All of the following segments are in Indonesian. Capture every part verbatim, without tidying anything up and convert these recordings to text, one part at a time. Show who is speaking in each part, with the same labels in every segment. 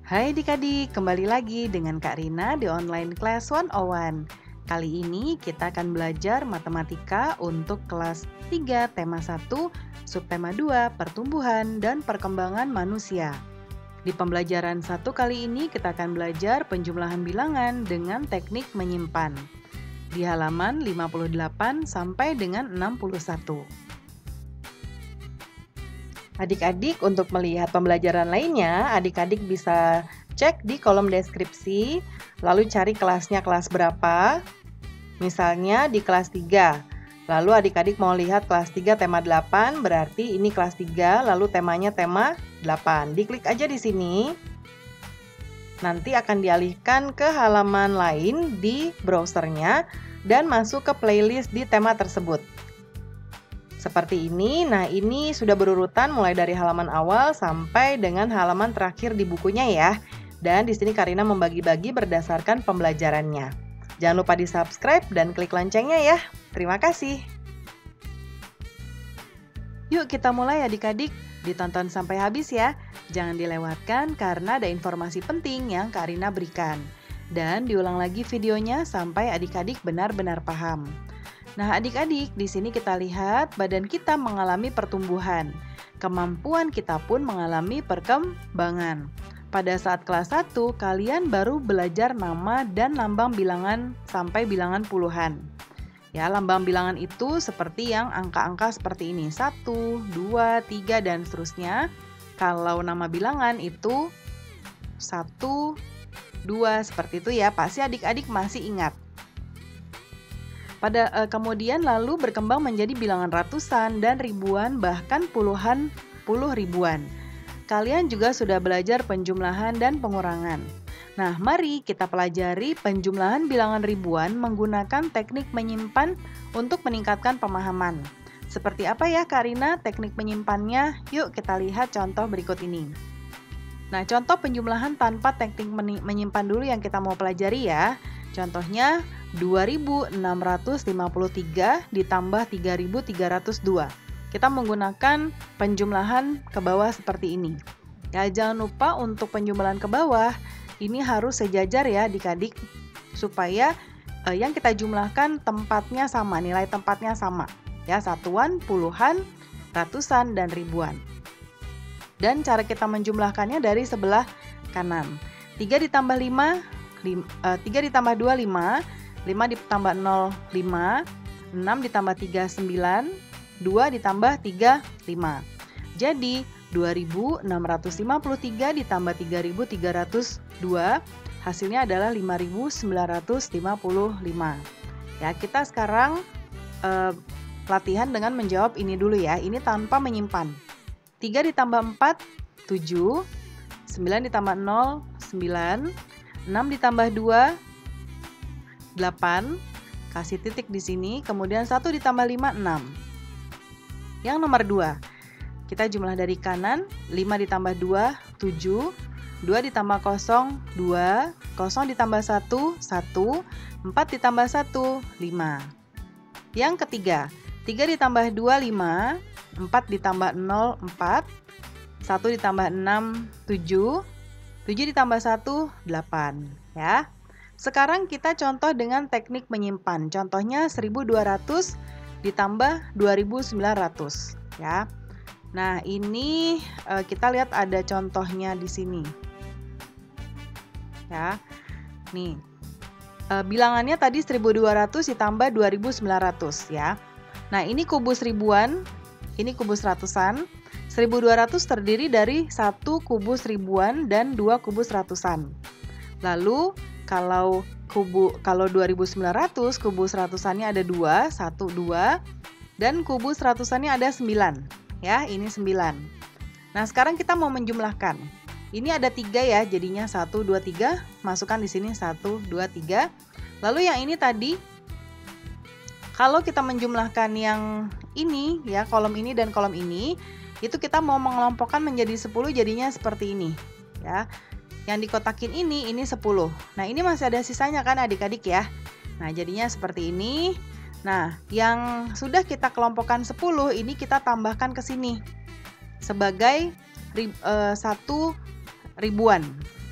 Speaker 1: Hai adik-adik, kembali lagi dengan Kak Rina di online class seratus satu. Kali ini kita akan belajar matematika untuk kelas tiga tema satu, subtema dua, pertumbuhan dan perkembangan manusia. Di pembelajaran satu kali ini kita akan belajar penjumlahan bilangan dengan teknik menyimpan. Di halaman lima puluh delapan sampai dengan enam puluh satu. Adik-adik, untuk melihat pembelajaran lainnya, adik-adik bisa cek di kolom deskripsi, lalu cari kelasnya kelas berapa. Misalnya di kelas tiga. Lalu adik-adik mau lihat kelas tiga tema delapan, berarti ini kelas tiga, lalu temanya tema delapan. Diklik aja di sini. Nanti akan dialihkan ke halaman lain di browsernya dan masuk ke playlist di tema tersebut. Seperti ini. Nah, ini sudah berurutan mulai dari halaman awal sampai dengan halaman terakhir di bukunya ya. Dan di sini Kak Rina membagi-bagi berdasarkan pembelajarannya. Jangan lupa di-subscribe dan klik loncengnya ya. Terima kasih. Yuk kita mulai adik-adik. Ditonton sampai habis ya. Jangan dilewatkan karena ada informasi penting yang Kak Rina berikan. Dan diulang lagi videonya sampai adik-adik benar-benar paham. Nah, adik-adik, di sini kita lihat badan kita mengalami pertumbuhan. Kemampuan kita pun mengalami perkembangan. Pada saat kelas satu, kalian baru belajar nama dan lambang bilangan sampai bilangan puluhan. Ya, lambang bilangan itu seperti yang angka-angka seperti ini. satu, dua, tiga, dan seterusnya. Kalau nama bilangan itu satu, dua, seperti itu ya. Pasti adik-adik masih ingat. Pada eh, kemudian lalu berkembang menjadi bilangan ratusan dan ribuan, bahkan puluhan puluh ribuan. Kalian juga sudah belajar penjumlahan dan pengurangan. Nah, mari kita pelajari penjumlahan bilangan ribuan menggunakan teknik menyimpan untuk meningkatkan pemahaman. Seperti apa ya Kak Rina teknik menyimpannya? Yuk kita lihat contoh berikut ini. Nah, contoh penjumlahan tanpa teknik menyimpan dulu yang kita mau pelajari ya. Contohnya dua ribu enam ratus lima puluh tiga ditambah tiga ribu tiga ratus dua. Kita menggunakan penjumlahan ke bawah seperti ini. Ya, jangan lupa untuk penjumlahan ke bawah ini harus sejajar ya adik-adik, supaya eh, yang kita jumlahkan tempatnya sama, nilai tempatnya sama. Ya, satuan, puluhan, ratusan, dan ribuan. Dan cara kita menjumlahkannya dari sebelah kanan. tiga ditambah lima, tiga ditambah dua, lima. lima ditambah nol, lima. enam ditambah tiga, sembilan. dua ditambah tiga, lima. Jadi, dua ribu enam ratus lima puluh tiga ditambah tiga ribu tiga ratus dua, hasilnya adalah lima ribu sembilan ratus lima puluh lima. Ya, kita sekarang eh, latihan dengan menjawab ini dulu ya. Ini tanpa menyimpan. tiga ditambah empat, tujuh. sembilan ditambah nol, sembilan. enam ditambah dua, delapan, kasih titik di sini, kemudian satu ditambah lima, enam. Yang nomor dua, kita jumlah dari kanan, lima ditambah dua, tujuh, dua ditambah kosong, dua, kosong ditambah satu, satu, empat ditambah satu, lima. Yang ketiga, tiga ditambah dua, lima, empat ditambah nol, empat, satu ditambah enam, tujuh, tujuh ditambah satu, delapan. Ya. Sekarang kita contoh dengan teknik menyimpan. Contohnya seribu dua ratus ditambah dua ribu sembilan ratus, ya. Nah, ini e, kita lihat ada contohnya di sini. Ya. Nih. E, bilangannya tadi seribu dua ratus ditambah dua ribu sembilan ratus, ya. Nah, ini kubus ribuan, ini kubus ratusan. seribu dua ratus terdiri dari satu kubus ribuan dan dua kubus ratusan. Lalu Kalau kubu kalau dua ribu sembilan ratus kubus ratusannya ada dua, satu, dua, dan kubus ratusannya ada sembilan. Ya, ini sembilan. Nah, sekarang kita mau menjumlahkan. Ini ada tiga ya, jadinya satu, dua, tiga. Masukkan di sini satu, dua, tiga. Lalu yang ini tadi, kalau kita menjumlahkan yang ini, ya kolom ini dan kolom ini, itu kita mau mengelompokkan menjadi sepuluh, jadinya seperti ini. Ya. Yang dikotakin ini, ini sepuluh. Nah, ini masih ada sisanya kan adik-adik ya. Nah, jadinya seperti ini. Nah, yang sudah kita kelompokkan sepuluh, ini kita tambahkan ke sini. Sebagai rib, e, satu ribuan.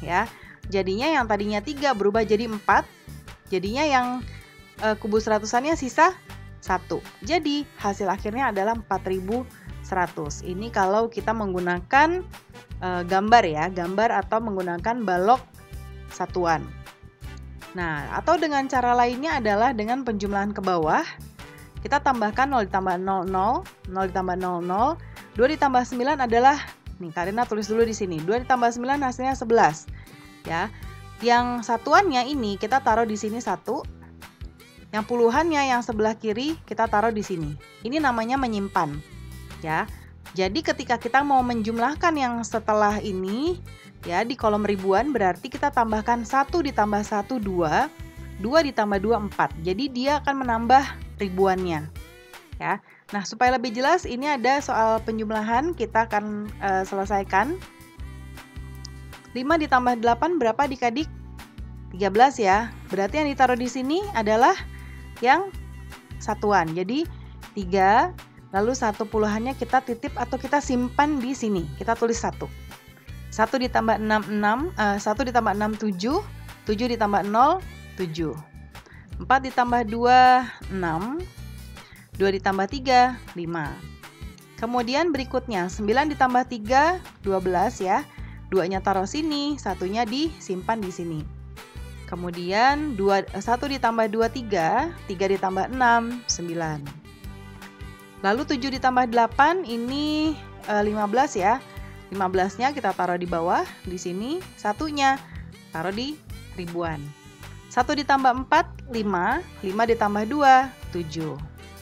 Speaker 1: ya. Jadinya yang tadinya tiga berubah jadi empat. Jadinya yang e, kubus ratusannya sisa satu. Jadi hasil akhirnya adalah empat ribu seratus. Ini kalau kita menggunakan e, gambar ya, gambar atau menggunakan balok satuan. Nah, atau dengan cara lainnya adalah dengan penjumlahan ke bawah. Kita tambahkan nol ditambah nol, nol, nol ditambah nol, nol, dua ditambah sembilan adalah, nih Karina tulis dulu di sini, dua ditambah sembilan hasilnya sebelas. Ya. Yang satuannya ini kita taruh di sini satu. Yang puluhannya yang sebelah kiri kita taruh di sini. Ini namanya menyimpan. Ya. Jadi ketika kita mau menjumlahkan yang setelah ini, ya, di kolom ribuan berarti kita tambahkan satu ditambah satu, dua, dua ditambah dua, empat. Jadi dia akan menambah ribuannya. Ya. Nah, supaya lebih jelas ini ada soal penjumlahan, kita akan uh, selesaikan. lima ditambah delapan berapa Adik-adik? tiga belas ya. Berarti yang ditaruh di sini adalah yang satuan. Jadi tiga, lalu satu puluhannya kita titip atau kita simpan di sini. Kita tulis satu. satu ditambah enam, enam, uh, satu ditambah enam, tujuh, tujuh ditambah nol, tujuh. empat ditambah dua, enam, dua ditambah tiga, lima. Kemudian berikutnya, sembilan ditambah tiga, dua belas ya. dua-nya taruh sini, satunya disimpan di sini. Kemudian dua, satu ditambah dua, tiga, tiga ditambah enam, sembilan. Lalu tujuh ditambah delapan, ini uh, lima belas ya. lima belas-nya kita taruh di bawah, di sini. Satunya taruh di ribuan. satu ditambah empat, lima. lima ditambah dua, tujuh.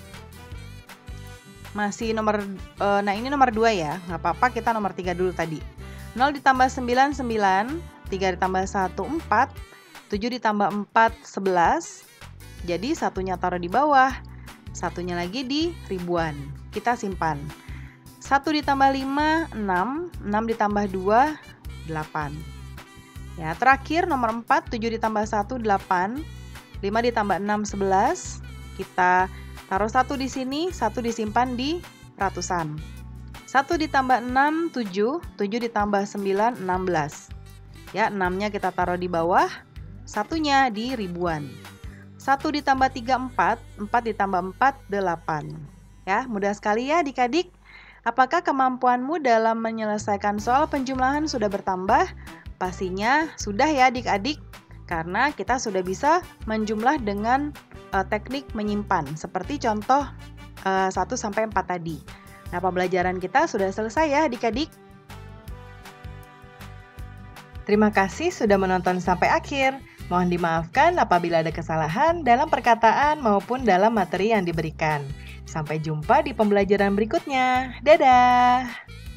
Speaker 1: Masih nomor, e, nah ini nomor dua ya. Nggak apa-apa, kita nomor tiga dulu tadi. nol ditambah sembilan, sembilan. tiga ditambah satu, empat. tujuh ditambah empat, sebelas. Jadi satunya taruh di bawah. Satunya lagi di ribuan. Kita simpan. satu ditambah lima, enam, enam ditambah dua, delapan. Ya, terakhir nomor empat, tujuh ditambah satu, delapan, lima ditambah enam, sebelas. Kita taruh satu di sini, satu disimpan di ratusan. satu ditambah enam, tujuh, tujuh ditambah sembilan, enam belas. Ya, enam-nya kita taruh di bawah, satunya di ribuan. satu ditambah tiga, empat, empat ditambah empat, delapan. Ya, mudah sekali ya adik-adik. Apakah kemampuanmu dalam menyelesaikan soal penjumlahan sudah bertambah? Pastinya sudah ya adik-adik, karena kita sudah bisa menjumlah dengan uh, teknik menyimpan, seperti contoh uh, satu sampai empat tadi. Nah, pembelajaran kita sudah selesai ya adik-adik.
Speaker 2: Terima kasih sudah menonton sampai akhir. Mohon dimaafkan apabila ada kesalahan dalam perkataan maupun dalam materi yang diberikan. Sampai jumpa di pembelajaran berikutnya. Dadah!